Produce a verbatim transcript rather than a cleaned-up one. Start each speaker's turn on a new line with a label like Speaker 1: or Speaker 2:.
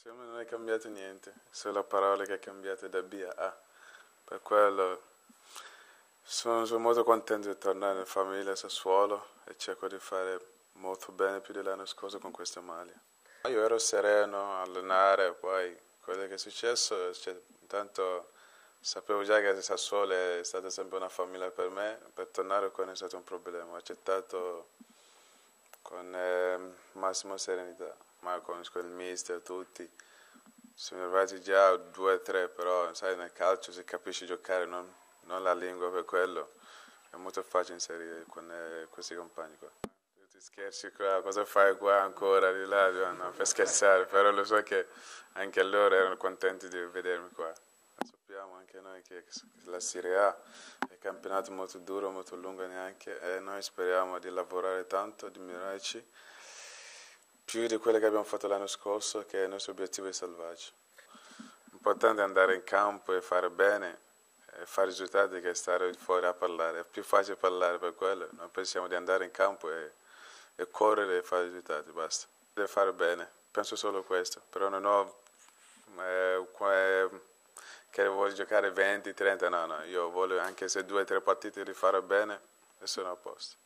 Speaker 1: Per me non è cambiato niente, solo parole che è cambiato da B a A. Per quello sono, sono molto contento di tornare nella famiglia a Sassuolo e cerco di fare molto bene più dell'anno scorso con questa maglia. Io ero sereno a allenare, poi quello che è successo, cioè, intanto sapevo già che Sassuolo è stata sempre una famiglia per me, per tornare qua non è stato un problema, ho accettato con eh, massima serenità, ma conosco il mister, tutti. Sono arrivati già due o tre, però sai nel calcio si capisce giocare, non, non la lingua, per quello è molto facile inserire con eh, questi compagni qua. Tutti scherzi qua, cosa fai qua ancora, di là, di là, no, per scherzare, però lo so che anche loro erano contenti di vedermi qua. Sappiamo anche noi che la Serie A è un campionato molto duro, molto lungo neanche, e noi speriamo di lavorare tanto, di migliorarci più di quello che abbiamo fatto l'anno scorso, che il nostro obiettivo è salvarci. L'importante è andare in campo e fare bene, e fare risultati, che stare fuori a parlare. È più facile parlare, per quello noi pensiamo di andare in campo e, e correre e fare risultati, basta. Deve fare bene, penso solo questo, però non ho eh, eh, che voglio giocare venti trenta, no, no, io voglio anche se due o tre partite di fare bene e sono a posto.